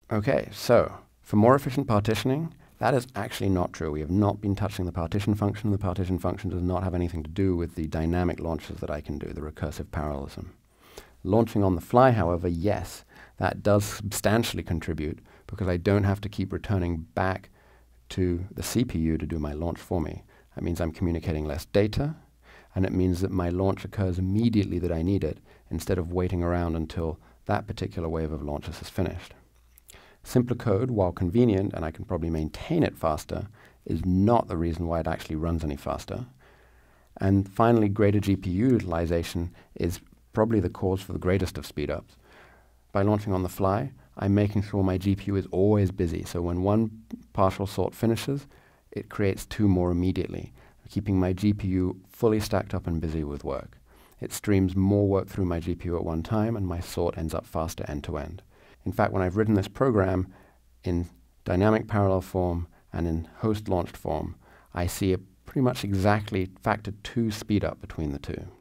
Okay, so for more efficient partitioning, that is actually not true. We have not been touching the partition function. The partition function does not have anything to do with the dynamic launches that I can do, the recursive parallelism. Launching on the fly, however, yes, that does substantially contribute because I don't have to keep returning back to the CPU to do my launch for me. That means I'm communicating less data, and it means that my launch occurs immediately that I need it, instead of waiting around until that particular wave of launches is finished. Simpler code, while convenient, and I can probably maintain it faster, is not the reason why it actually runs any faster. And finally, greater GPU utilization is probably the cause for the greatest of speedups. By launching on the fly, I'm making sure my GPU is always busy, so when one partial sort finishes, it creates two more immediately, keeping my GPU fully stacked up and busy with work. It streams more work through my GPU at one time, and my sort ends up faster end to end. In fact, when I've written this program in dynamic parallel form and in host launched form, I see a pretty much exactly factor 2 speed up between the two.